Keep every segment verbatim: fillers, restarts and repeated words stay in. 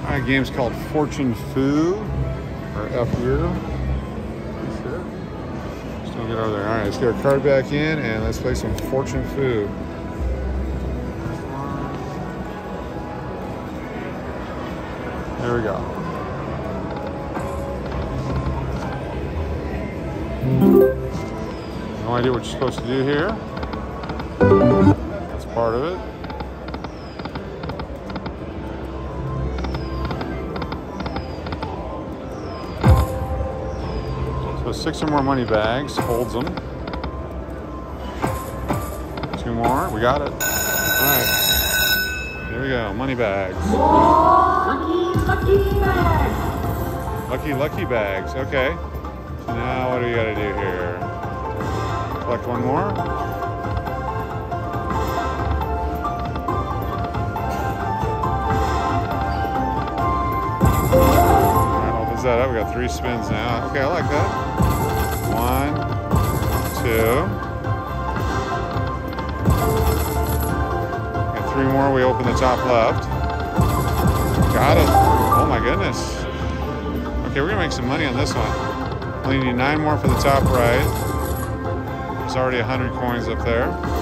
Alright, game's called Fortune Foo, or F U. Just don't get over there. Alright, let's get our card back in and let's play some Fortune Foo. There we go. No idea what you're supposed to do here. That's part of it. So six or more money bags, holds them. Two more, we got it. All right, here we go, money bags. Lucky, lucky bags. Lucky, lucky bags, okay. So now what do we gotta do here? Collect one more. Alright, opens that up. We got three spins now. Okay, I like that. One, two. Got three more. We open the top left. Got it. Oh my goodness. Okay, we're gonna make some money on this one. Only need nine more for the top right. There's already a hundred coins up there.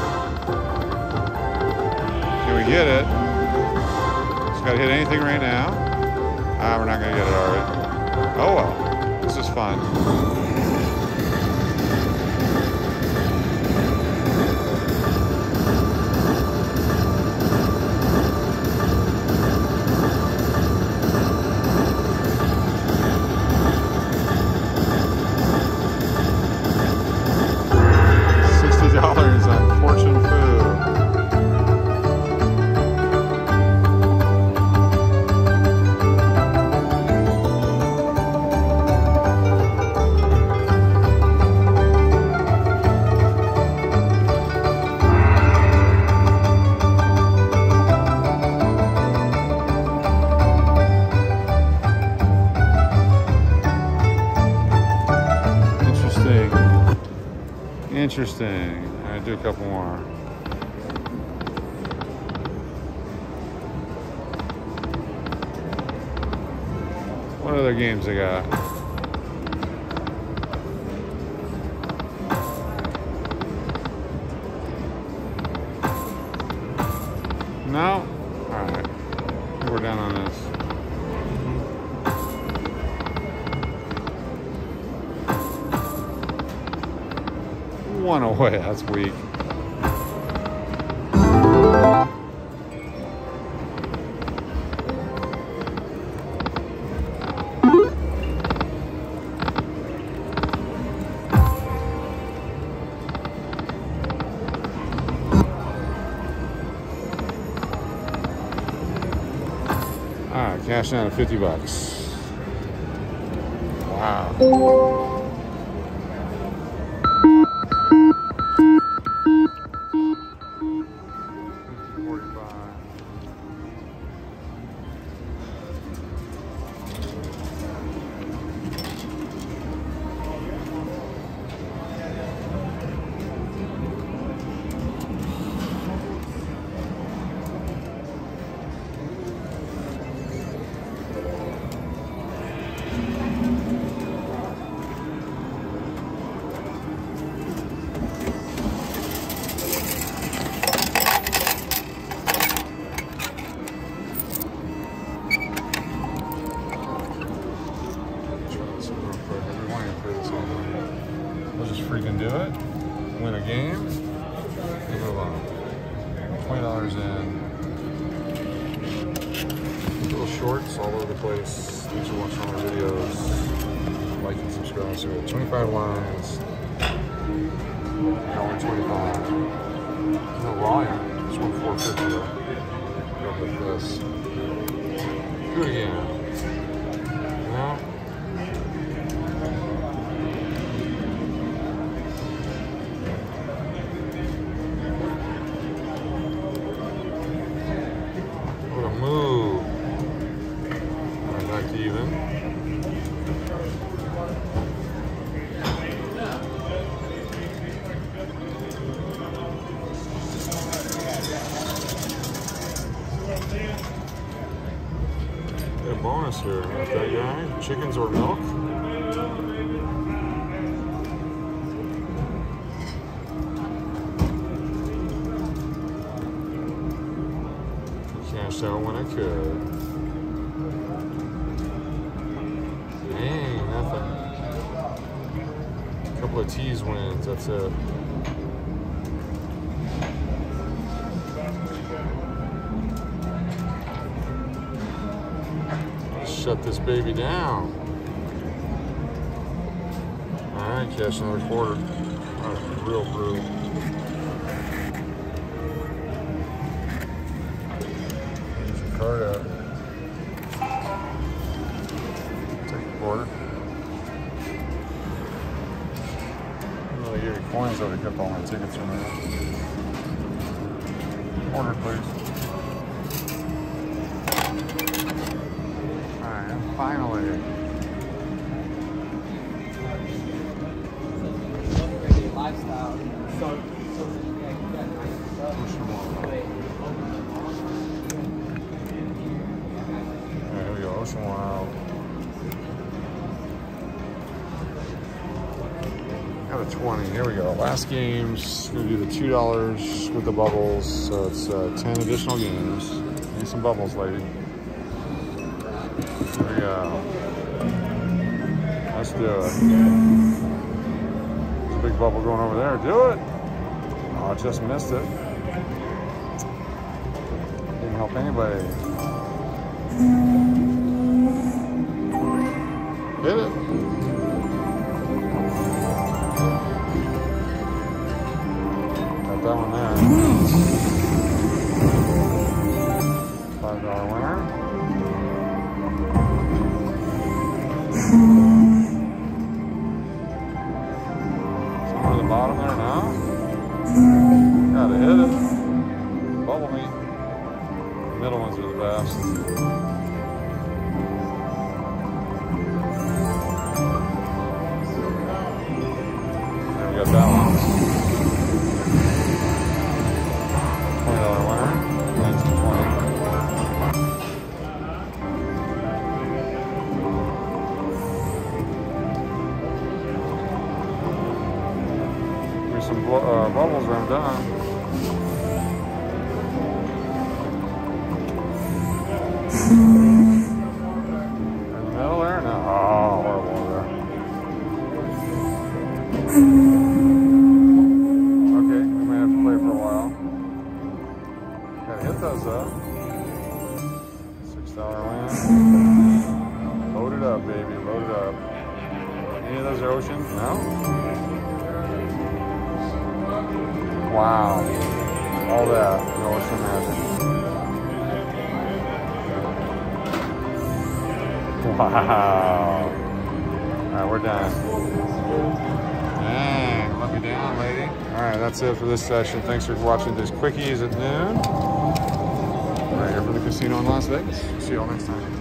Can we get it? Just gotta hit anything right now. Ah, we're not gonna get it, are we? Oh well, this is fun. Dollars on Fortune Foo. Interesting. Interesting. All right, do a couple more. What other games they got? No? All right. I think we're done on this. One away, that's weak. Alright, cashing out at fifty bucks. Wow. We'll just freaking do it, win a game, and move on. twenty dollars in. Little shorts all over the place. Thanks for watching all our videos. Like and subscribe. So we have twenty-five lines. Now we're twenty-five. No volume. Just won four fifty though. Go with this. Do it again. No. Move. Right back to even. bonus here. Got that guy. Chickens or milk? Cashed out when I could. Dang, nothing. A couple of tease wins, that's it. Shut this baby down. Alright, cash another quarter. Alright, real brew. There's your card out. Take a quarter. I'm gonna give you coins though to keep all my tickets from there. Quarter, please. Finally. Lifestyle. So, here we go, Ocean Wild. Got a twenty. Here we go. Last games. Gonna do the two dollars with the bubbles. So it's uh, ten additional games. Need some bubbles, lady. Here we go. Let's do it. There's a big bubble going over there. Do it. Oh, I just missed it. Didn't help anybody. Hit it. Got that one there. five dollar winner. Somewhere at the bottom there now. Gotta hit it. Bubble me. The middle ones are the best. There we got that one. twenty dollar winner. That's the twenty. Some uh, bubbles when I'm done. In the middle there? No. Oh, horrible there. Okay, we may have to play for a while. Gotta hit those up. six dollar win. Load it up, baby. Load it up. Any of those are ocean? No? Wow. All that. No ocean magic. Wow. Alright, we're done. Dang, let me down, lady. Alright, that's it for this session. Thanks for watching this Quickies at noon. Right here for the casino in Las Vegas. See you all next time.